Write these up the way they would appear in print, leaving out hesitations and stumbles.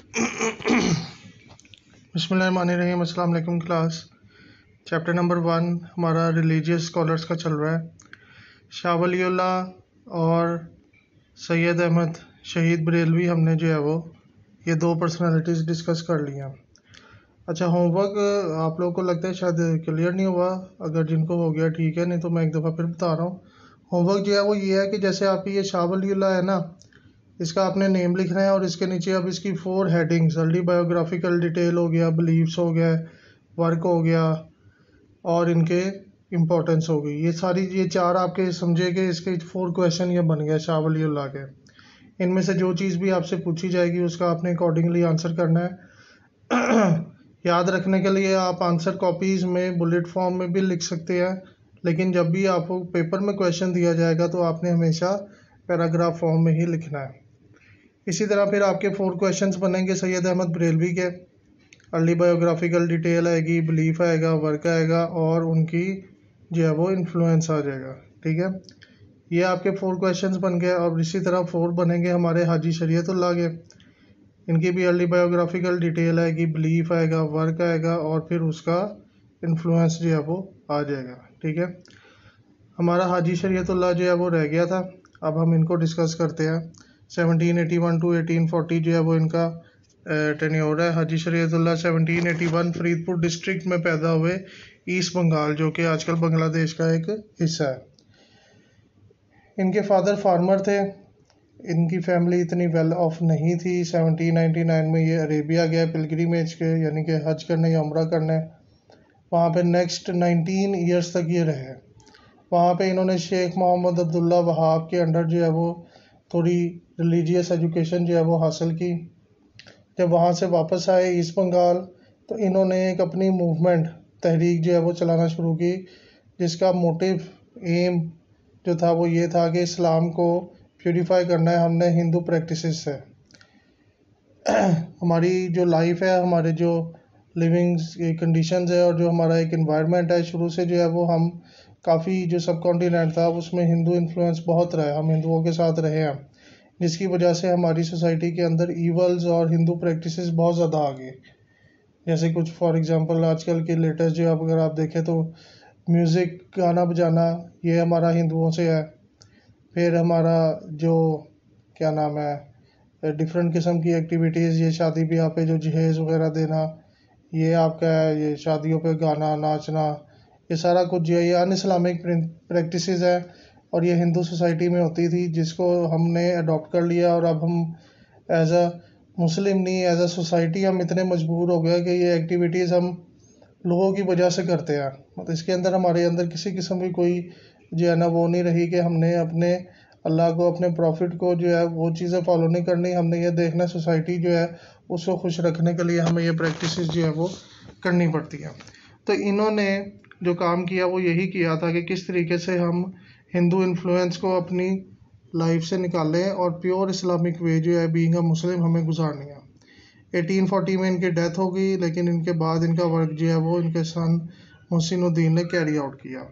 बिस्मिल्लाहिर्रहमानिर्रहीम। अस्सलाम वालेकुम क्लास। चैप्टर नंबर 1 हमारा रिलीजियस स्कॉलर्स का चल रहा है। शाह वलीउल्लाह और सैयद अहमद शहीद बरेलवी हमने जो है वो ये दो पर्सनालिटीज़ डिस्कस कर ली हैं। अच्छा, होमवर्क आप लोगों को लगता है शायद क्लियर नहीं हुआ। अगर जिनको हो गया ठीक है, नहीं तो मैं एक दफ़ा फिर बता रहा हूँ। होमवर्क जो है वो ये है कि जैसे आपकी ये शाह वलीउल्लाह है ना, इसका आपने नेम लिखना है और इसके नीचे अब इसकी 4 हेडिंग्स, अर्ली बायोग्राफिकल डिटेल हो गया, बिलीव्स हो गया, वर्क हो गया और इनके इम्पोर्टेंस हो गई। ये सारी ये 4 आपके समझे कि इसके 4 क्वेश्चन ये बन गया शाह वलीउल्लाह के। इनमें से जो चीज़ भी आपसे पूछी जाएगी उसका आपने अकॉर्डिंगली आंसर करना है। याद रखने के लिए आप आंसर कॉपीज़ में बुलेट फॉर्म में भी लिख सकते हैं, लेकिन जब भी आपको पेपर में क्वेश्चन दिया जाएगा तो आपने हमेशा पैराग्राफ फॉर्म में ही लिखना है। इसी तरह फिर आपके 4 क्वेश्चंस बनेंगे सैयद अहमद बरेलवी के। अर्ली बायोग्राफिकल डिटेल आएगी, बिलीफ आएगा, वर्क आएगा और उनकी जो है वो इन्फ्लुएंस आ जाएगा। ठीक है, ये आपके 4 क्वेश्चंस बन गए। और इसी तरह 4 बनेंगे हमारे हाजी शरीयतुल्लाह के। इनकी भी अर्ली बायोग्राफिकल डिटेल आएगी, बिलीफ आएगा, वर्क आएगा और फिर उसका इन्फ्लुएंस जो है वो आ जाएगा। ठीक है, हमारा हाजी शरीयतुल्लाह जो है वो रह गया था। अब हम इनको डिस्कस करते हैं। 1781 टू 1840 जो है वो इनका टेन्योर है। हाजी शरीयतुल्लाह 1781 फरीदपुर डिस्ट्रिक्ट में पैदा हुए, ईस्ट बंगाल, जो कि आजकल बांग्लादेश का एक हिस्सा है। इनके फादर फार्मर थे। इनकी फैमिली इतनी वेल ऑफ नहीं थी। 1799 में ये अरेबिया गया पिलग्रिमेज के, यानी कि हज करने या उम्रा करने। वहाँ पे नेक्स्ट 19 ईयर्स तक ये रहे। वहाँ पे इन्होंने शेख मोहम्मद अब्दुल्ला वहाब के अंडर जो है वो थोड़ी रिलीजियस एजुकेशन जो है वो हासिल की। जब वहाँ से वापस आए ईस्ट बंगाल तो इन्होंने एक अपनी मूवमेंट, तहरीक जो है वो चलाना शुरू की, जिसका मोटिव, एम जो था वो ये था कि इस्लाम को प्यूरिफाई करना है हमने हिंदू प्रैक्टिसेस से। हमारी जो लाइफ है, हमारे जो लिविंग कंडीशंस है और जो हमारा एक एनवायरनमेंट है, शुरू से जो है वो हम काफ़ी, जो सब कॉन्टिनेंट था उसमें हिंदू इन्फ्लुएंस बहुत रहा है, हम हिंदुओं के साथ रहे हैं, जिसकी वजह से हमारी सोसाइटी के अंदर ईवल्स और हिंदू प्रैक्टिसेस बहुत ज़्यादा आ गई। जैसे कुछ फॉर एग्जांपल आजकल के लेटेस्ट जो अगर आप देखें तो म्यूज़िक, गाना बजाना, ये हमारा हिंदुओं से है। फिर हमारा जो क्या नाम है, डिफरेंट किस्म की एक्टिविटीज़, ये शादी ब्याह पे जो जहेज़ वगैरह देना, ये आपका है। ये शादियों पे गाना, नाचना, ये सारा कुछ जो है ये अन इस्लामिक प्रैक्टिसेस है और ये हिंदू सोसाइटी में होती थी, जिसको हमने अडॉप्ट कर लिया। और अब हम एज अ मुस्लिम नहीं, एज अ सोसाइटी हम इतने मजबूर हो गए कि ये एक्टिविटीज़ हम लोगों की वजह से करते हैं। मतलब इसके अंदर हमारे अंदर किसी किस्म की कोई जो है ना वो नहीं रही कि हमने अपने अल्लाह को, अपने प्रॉफिट को जो है वो चीज़ें फॉलो नहीं करनी। हमने ये देखना सोसाइटी जो है उसको खुश रखने के लिए हमें ये प्रैक्टिसेस जो है वो करनी पड़ती है। तो इन्होंने जो काम किया वो यही किया था कि किस तरीके से हम हिंदू इन्फ्लुएंस को अपनी लाइफ से निकालें और प्योर इस्लामिक वे जो है बीइंग अ मुस्लिम हमें गुजारनी है। 1840 में इनकी डेथ हो गई, लेकिन इनके बाद इनका वर्क जो है वो इनके सन मोहसिनुद्दीन ने कैरी आउट किया।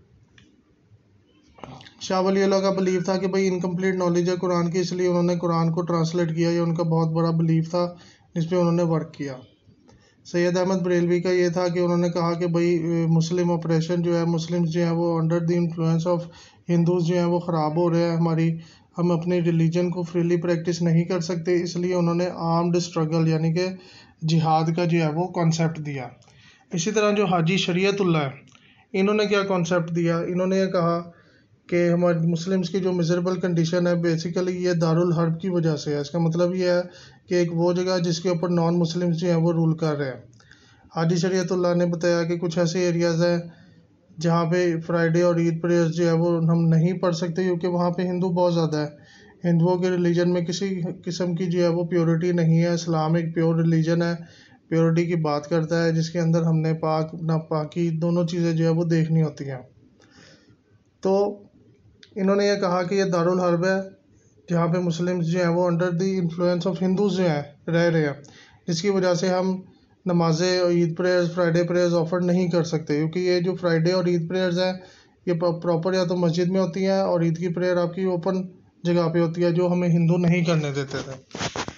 शाह वलीउल्लाह का बिलीव था कि भाई इनकम्प्लीट नॉलेज है कुरान की, इसलिए उन्होंने कुरान को ट्रांसलेट किया। ये उनका बहुत बड़ा बिलीव था जिस पे उन्होंने वर्क किया। सैयद अहमद बरेलवी का ये था कि उन्होंने कहा कि भाई मुस्लिम ऑपरेशन जो है, मुस्लिम्स जो है वो under the influence of Hindus जो हैं वो ख़राब हो रहे हैं, हम अपने रिलीजन को फ्रीली प्रैक्टिस नहीं कर सकते। इसलिए उन्होंने आर्म्ड स्ट्रगल यानी कि जिहाद का जो है वो कॉन्सेप्ट दिया। इसी तरह जो हाजी शरीयतुल्लाह है, इन्होंने क्या कॉन्सेप्ट दिया, इन्होंने ये कहा कि हमारे मुस्लिम्स की जो मिजरेबल कंडीशन है बेसिकली ये दारुल हर्ब की वजह से है। इसका मतलब ये है कि एक वो जगह जिसके ऊपर नॉन मुस्लिम्स जो हैं वो रूल कर रहे हैं। हाजी शरीयतुल्लाह ने बताया कि कुछ ऐसे एरियाज़ हैं जहाँ पे फ्राइडे और ईद प्रेयर्स जो है वो हम नहीं पढ़ सकते, क्योंकि वहाँ पे हिंदू बहुत ज़्यादा है। हिंदुओं के रिलीजन में किसी किस्म की जो है वो प्योरिटी नहीं है। इस्लाम एक प्योर रिलीजन है, प्योरिटी की बात करता है, जिसके अंदर हमने पाक नापाकी दोनों चीज़ें जो है वो देखनी होती हैं। तो इन्होंने ये कहा कि ये दारुल हर्ब है जहाँ पे मुस्लिम्स जो हैं वो under the influence of Hindus जो हैं रह रहे हैं, जिसकी वजह से हम नमाज़ें और Eid prayers, Friday prayers offer नहीं कर सकते। क्योंकि ये जो फ्राइडे और ईद प्रेयर्स हैं ये प्रॉपर या तो मस्जिद में होती हैं और ईद की प्रेयर आपकी ओपन जगह पे होती है, जो हमें हिंदू नहीं करने देते थे।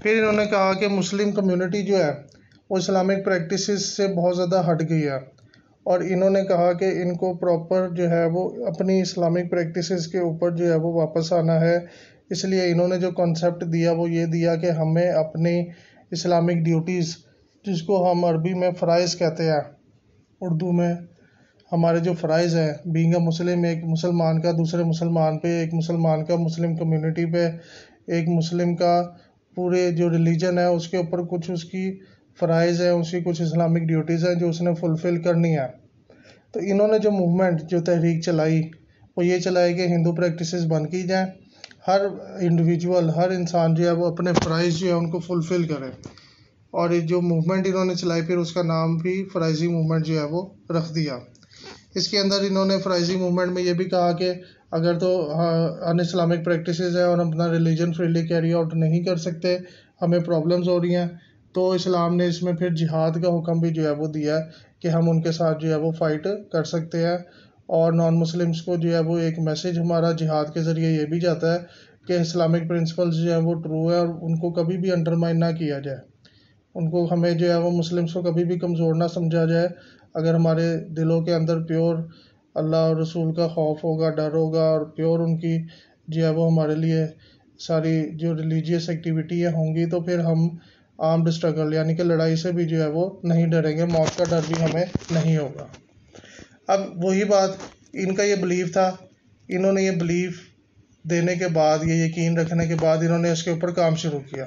फिर इन्होंने कहा कि मुस्लिम कम्युनिटी जो है वो इस्लामिक प्रैक्टिसेस से बहुत ज़्यादा हट गई है, और इन्होंने कहा कि इनको प्रॉपर जो है वो अपनी इस्लामिक प्रैक्टिसेस के ऊपर जो है वो वापस आना है। इसलिए इन्होंने जो कॉन्सेप्ट दिया वो ये दिया कि हमें अपनी इस्लामिक ड्यूटीज़, जिसको हम अरबी में फ़राइज़ कहते हैं, उर्दू में हमारे जो फ़राइज़ हैं, बीइंग अ मुस्लिम, एक मुसलमान का दूसरे मुसलमान पे, एक मुसलमान का मुस्लिम कम्युनिटी पे, एक मुस्लिम का पूरे जो रिलीजन है उसके ऊपर कुछ उसकी फ़राइज़ हैं, उसकी कुछ इस्लामिक ड्यूटीज़ हैं जो उसने फुलफ़िल करनी है। तो इन्होंने जो मूवमेंट, जो तहरीक चलाई, वो ये चलाई कि हिंदू प्रैक्टिसेस बंद की जाएँ, हर इंडिविजुअल, हर इंसान जो है वो अपने फ़राइज़ जो है उनको फुलफ़िल करे। और ये जो मूवमेंट इन्होंने चलाई, फिर उसका नाम भी फ़राइज़ी मूवमेंट जो है वो रख दिया। इसके अंदर इन्होंने फ़राइज़ी मूवमेंट में ये भी कहा कि अगर तो अन इस्लामिक प्रैक्टिसेस है और हम अपना रिलीजन फ्रीली कैरी आउट नहीं कर सकते, हमें प्रॉब्लम्स हो रही हैं, तो इस्लाम ने इसमें फिर जिहाद का हुक्म भी जो है वो दिया है कि हम उनके साथ जो है वो फ़ाइट कर सकते हैं। और नॉन मुस्लिम्स को जो है वो एक मैसेज हमारा जिहाद के ज़रिए ये भी जाता है कि इस्लामिक प्रिंसिपल्स जो हैं वो ट्रू है और उनको कभी भी अंडरमाइन ना किया जाए। उनको, हमें जो है वो मुस्लिम्स को कभी भी कमज़ोर ना समझा जाए। अगर हमारे दिलों के अंदर प्योर अल्लाह और रसूल का खौफ होगा, डर होगा, और प्योर उनकी जो है वो हमारे लिए सारी जो रिलीजियस एक्टिविटी होंगी, तो फिर हम आर्म्ड स्ट्रगल यानी कि लड़ाई से भी जो है वो नहीं डरेंगे, मौत का डर भी हमें नहीं होगा। अब वही बात, इनका ये बिलीव था, इन्होंने ये बिलीव देने के बाद, ये यकीन रखने के बाद, इन्होंने इसके ऊपर काम शुरू किया।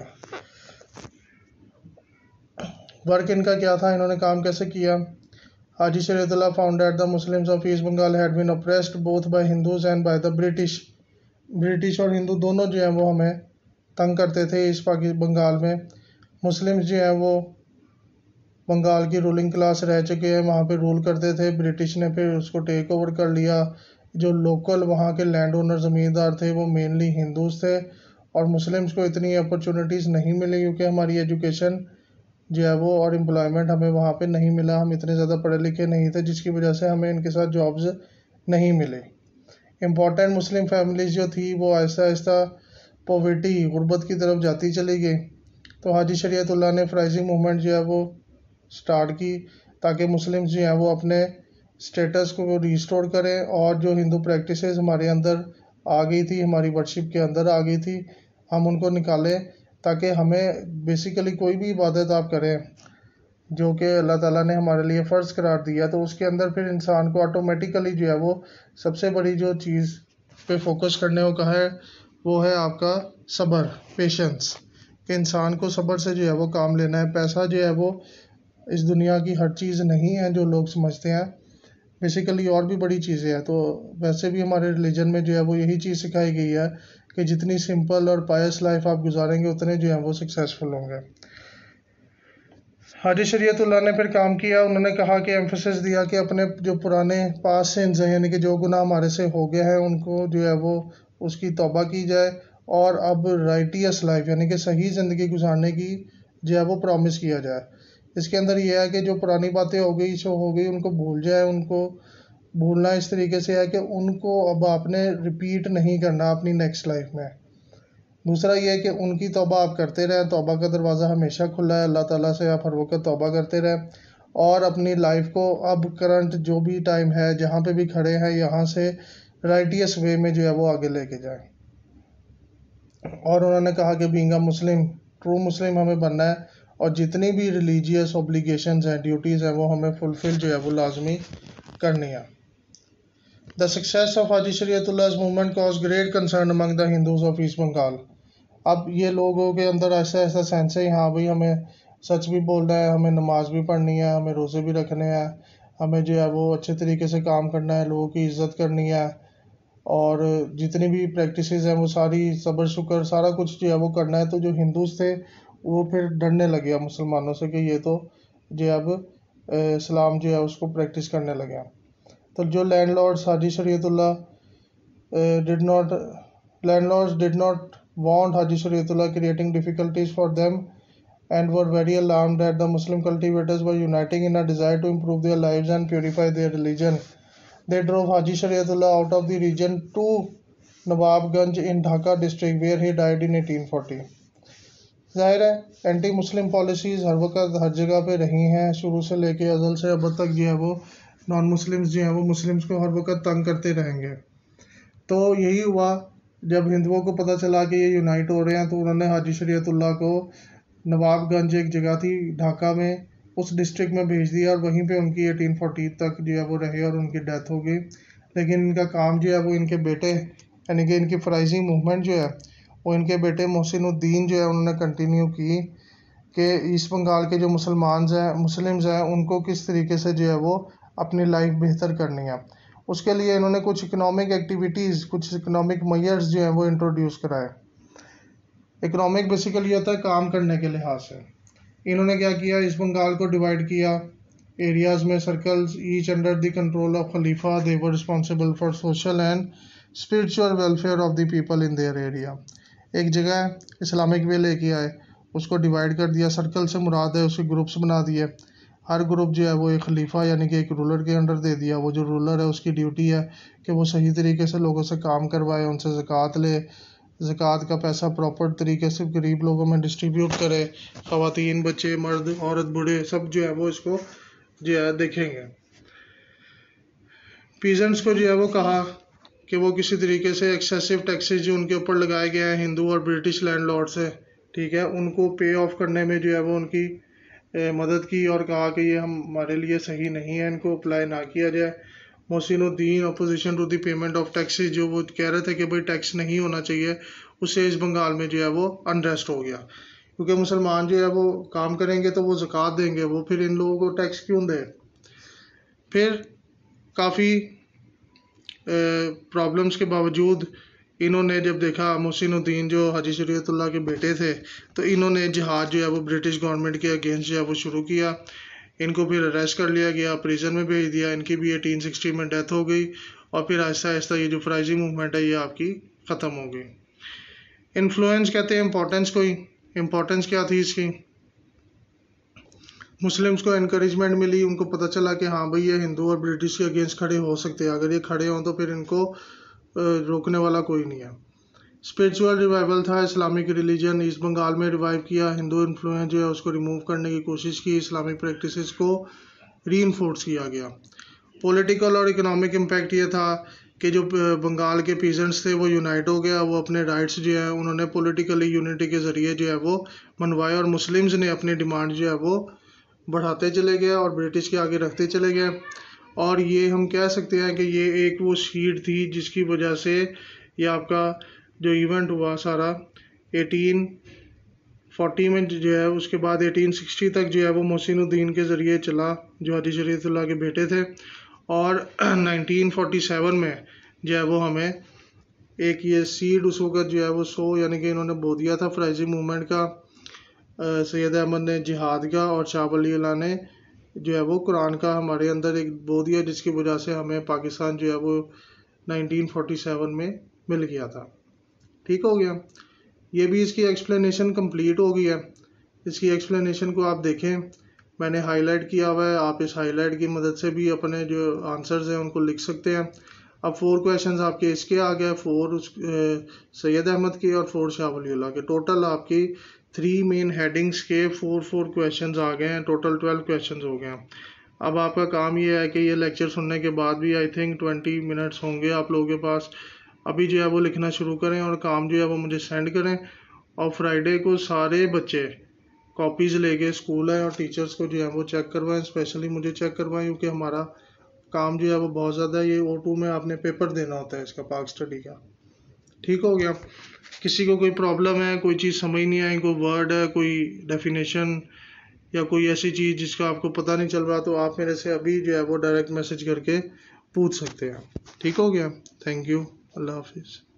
वर्क इनका क्या था, इन्होंने काम कैसे किया। Haji Shariatullah found that the Muslims of East Bengal had been oppressed both by Hindus and by the British. British और हिंदू दोनों जो हैं वो हमें तंग करते थे इस बंगाल में। मुस्लिम्स जो हैं वो बंगाल की रूलिंग क्लास रह चुके हैं, वहाँ पे रूल करते थे। ब्रिटिश ने फिर उसको टेक ओवर कर लिया। जो लोकल वहाँ के लैंड ओनर ज़मींदार थे वो मेनली हिंदूज थे, और मुस्लिम्स को इतनी अपॉर्चुनिटीज़ नहीं मिली क्योंकि हमारी एजुकेशन जो है वो और एम्प्लॉयमेंट हमें वहाँ पे नहीं मिला। हम इतने ज़्यादा पढ़े लिखे नहीं थे, जिसकी वजह से हमें इनके साथ जॉब्स नहीं मिले। इम्पॉर्टेंट मुस्लिम फैमिलीज़ जो थी वो आहिस्ता आहिस्ता पॉवर्टी, गुर्बत की तरफ जाती चली गई। तो हाजी शरीयतुल्लाह ने फ़राइज़ी मूवमेंट जो है वो स्टार्ट की, ताकि मुस्लिम्स जो हैं वो अपने स्टेटस को रिस्टोर करें, और जो हिंदू प्रैक्टिसेस हमारे अंदर आ गई थी, हमारी वर्शिप के अंदर आ गई थी, हम उनको निकालें, ताकि हमें बेसिकली कोई भी इबादत आप करें जो कि अल्लाह ताला ने हमारे लिए फ़र्ज़ करार दिया, तो उसके अंदर फिर इंसान को ऑटोमेटिकली जो है वो सबसे बड़ी जो चीज़ पे फोकस करने को कहा है वो है आपका सब्र, पेशेंस, कि इंसान को सब्र से जो है वो काम लेना है। पैसा जो है वो इस दुनिया की हर चीज़ नहीं है जो लोग समझते हैं, बेसिकली और भी बड़ी चीज़ें हैं। तो वैसे भी हमारे रिलीजन में जो है वो यही चीज़ सिखाई गई है कि जितनी सिंपल और पायस लाइफ आप गुजारेंगे उतने जो हैं वो सक्सेसफुल होंगे। हाजी शरीयतुल्लाह ने फिर काम किया, उन्होंने कहा कि एम्फेसिस दिया कि अपने जो पुराने पास सिन्स हैं, यानी कि जो गुनाह हमारे से हो गए हैं, उनको जो है वो उसकी तौबा की जाए, और अब राइटियस लाइफ यानी कि सही ज़िंदगी गुजारने की जो है वो प्रॉमिस किया जाए। इसके अंदर यह है कि जो पुरानी बातें हो गई सो हो गई, उनको भूल जाए। उनको भूलना इस तरीके से है कि उनको अब आपने रिपीट नहीं करना अपनी नेक्स्ट लाइफ में। दूसरा ये है कि उनकी तौबा आप करते रहें, तौबा का दरवाज़ा हमेशा खुला है, अल्लाह ताला से आप हर वक्त तौबा करते रहें, और अपनी लाइफ को अब करंट जो भी टाइम है, जहाँ पे भी खड़े हैं, यहाँ से राइटियस वे में जो है वो आगे लेके जाएं। और उन्होंने कहा कि बीइंग अ मुस्लिम, ट्रू मुस्लिम हमें बनना है, और जितनी भी रिलीजियस ऑब्लिगेशंस हैं, ड्यूटीज़ हैं, वो हमें फुलफ़िल जो है वो लाजमी करनी है। The success of Haji Shariatullah's movement caused great concern among the Hindus of East Bengal. अब ये लोगों के अंदर ऐसा ऐसा सेंस है, हाँ भाई हमें सच भी बोलना है, हमें नमाज भी पढ़नी है, हमें रोज़े भी रखने हैं, हमें जो है वो अच्छे तरीके से काम करना है, लोगों की इज़्ज़त करनी है, और जितनी भी प्रैक्टिसेस हैं वो सारी सब्र शुक्र सारा कुछ जो है वो करना है। तो जो हिंदूज थे वो फिर डरने लगे मुसलमानों से कि ये तो जो अब इस्लाम जो है उसको प्रैक्टिस करने लगे हैं। तो जो landlords Haji Shariatullah did not landlords did not want Haji Shariatullah creating difficulties for them, and were very alarmed that the Muslim cultivators were uniting in a desire to improve their lives and purify their religion. They drove Haji Shariatullah out of the region to Nawabganj in Dhaka district, where he died in 1840. ज़ाहिर है anti Muslim policies हर वक्त हर जगह पे रही हैं, शुरू से लेके अज़ल से अब तक जो है वो नॉन मुस्लिम्स जो हैं वो मुस्लिम्स को हर वक्त तंग करते रहेंगे। तो यही हुआ जब हिंदुओं को पता चला कि ये यूनाइट हो रहे हैं, तो उन्होंने हाजी शरीयतुल्लाह को नवाबगंज एक जगह थी ढाका में, उस डिस्ट्रिक्ट में भेज दिया और वहीं पे उनकी 1840 तक जो है वो रहे और उनकी डेथ हो गई। लेकिन इनका काम जो है वो इनके बेटे यानी कि इनकी फ्राइजी मूवमेंट जो है वो इनके बेटे मोहसिनुद्दीन जो है उन्होंने कंटिन्यू की कि ईस्ट बंगाल के जो मुस्लिम्स हैं उनको किस तरीके से जो है वो अपनी लाइफ बेहतर करनी है। उसके लिए इन्होंने कुछ इकोनॉमिक एक्टिविटीज़, कुछ इकोनॉमिक मेजर्स जो हैं वो इंट्रोड्यूस कराए। इकोनॉमिक बेसिकली होता है काम करने के लिहाज से। इन्होंने क्या किया, ईस्ट बंगाल को डिवाइड किया एरियाज़ में, circles, each under the control of खलीफा। They were responsible for social and spiritual welfare of the people in their area. एक जगह इस्लामिक वे लेके आए, उसको डिवाइड कर दिया, सर्कल से मुराद है उसके ग्रुप्स बना दिए। हर ग्रुप जो है वो एक खलीफा यानी कि एक रूलर के अंडर दे दिया। वो जो रूलर है उसकी ड्यूटी है कि वो सही तरीके से लोगों से काम करवाए, उनसे ज़कात ले, ज़कात का पैसा प्रॉपर तरीके से गरीब लोगों में डिस्ट्रीब्यूट करे। ख़वातीन, बच्चे, मर्द, औरत, बूढ़े सब जो है वो इसको जो है देखेंगे। पीजेंट्स को जो है वो कहा कि वो किसी तरीके से एक्सेसिव टैक्सेस जो उनके ऊपर लगाए गए हैं हिंदू और ब्रिटिश लैंडलॉर्ड से, ठीक है, उनको पे ऑफ करने में जो है वो उनकी मदद की और कहा कि ये हमारे लिए सही नहीं है, इनको अप्लाई ना किया जाए। Mohsinuddin opposition to the payment of taxes, जो वो कह रहे थे कि भाई टैक्स नहीं होना चाहिए, उससे इस बंगाल में जो है वो अनरेस्ट हो गया। क्योंकि मुसलमान जो है वो काम करेंगे तो वो ज़कात देंगे, वो फिर इन लोगों को टैक्स क्यों दे। फिर काफ़ी प्रॉब्लम्स के बावजूद इन्होंने जब देखा, मोहसिनुद्दीन जो हाजी शरीयतुल्लाह के बेटे थे, तो इन्होंने जिहाद जो है वो ब्रिटिश गवर्नमेंट के अगेंस्ट जो है वो शुरू किया। इनको फिर अरेस्ट कर लिया गया, प्रिजन में भेज दिया। इनकी भी 1860 में डेथ हो गई और फिर आहिस्ता आहिस्ता ये जो फ्राइजी मूवमेंट है ये आपकी ख़त्म हो गई। इन्फ्लुएंस कहते हैं इम्पोर्टेंस को ही। इम्पोर्टेंस क्या थी इसकी, मुस्लिम्स को इनक्रेजमेंट मिली, उनको पता चला कि हाँ भाई ये हिंदू और ब्रिटिश के अगेंस्ट खड़े हो सकते हैं। अगर ये खड़े हों तो फिर इनको रोकने वाला कोई नहीं है। स्पिरिचुअल रिवाइवल था, इस्लामिक रिलीजन ईस्ट बंगाल में रिवाइव किया। हिंदू इन्फ्लुएंस जो है उसको रिमूव करने की कोशिश की, इस्लामिक प्रैक्टिसेस को रीइंफोर्स किया गया। पॉलिटिकल और इकोनॉमिक इम्पैक्ट ये था कि जो बंगाल के पीजेंट्स थे वो यूनाइट हो गया, वो अपने राइट्स जो है उन्होंने पॉलिटिकली यूनिटी के ज़रिए जो है वो मनवाए और मुस्लिम्स ने अपनी डिमांड जो है वो बढ़ाते चले गए और ब्रिटिश के आगे रखते चले गए। और ये हम कह सकते हैं कि ये एक वो सीड थी जिसकी वजह से ये आपका जो इवेंट हुआ सारा 1840 में जो है, उसके बाद 1860 तक जो है वो मोहसिनुद्दीन के ज़रिए चला जो हाजी शरीयतुल्लाह के बेटे थे। और 1947 में जो है वो हमें एक ये सीड उस वक्त जो है वो यानी कि इन्होंने बो दिया था फ्राइजी मूवमेंट का। सैयद अहमद ने जिहाद का और शाह वली अल्लाह ने जो है वो कुरान का हमारे अंदर एक बो दिया, जिसकी वजह से हमें पाकिस्तान जो है वो 1947 में मिल गया था। ठीक हो गया, ये भी इसकी एक्सप्लेनेशन कंप्लीट हो गई है। इसकी एक्सप्लेनेशन को आप देखें, मैंने हाईलाइट किया हुआ है, आप इस हाईलाइट की मदद से भी अपने जो आंसर्स हैं उनको लिख सकते हैं। अब 4 क्वेश्चंस आपके इसके आ गए, 4 सैयद अहमद के और 4 शाह वली अल्लाह के। टोटल आपकी 3 मेन हेडिंग्स के 4 क्वेश्चंस आ गए हैं, टोटल 12 क्वेश्चंस हो गए हैं। अब आपका काम ये है कि ये लेक्चर सुनने के बाद भी आई थिंक 20 मिनट्स होंगे आप लोगों के पास, अभी जो है वो लिखना शुरू करें और काम जो है वो मुझे सेंड करें। और फ्राइडे को सारे बच्चे कॉपीज़ लेके स्कूल है और टीचर्स को जो है वो चेक करवाएं, स्पेशली मुझे चेक करवाएं क्योंकि हमारा काम जो है वो बहुत ज़्यादा है। ये O2 में आपने पेपर देना होता है इसका पाक स्टडी का। ठीक हो गया, किसी को कोई प्रॉब्लम है, कोई चीज़ समझ नहीं आई, कोई वर्ड है, कोई डेफिनेशन या कोई ऐसी चीज़ जिसका आपको पता नहीं चल रहा, तो आप मेरे से अभी जो है वो डायरेक्ट मैसेज करके पूछ सकते हैं। ठीक हो गया, थैंक यू, अल्लाह हाफिज़।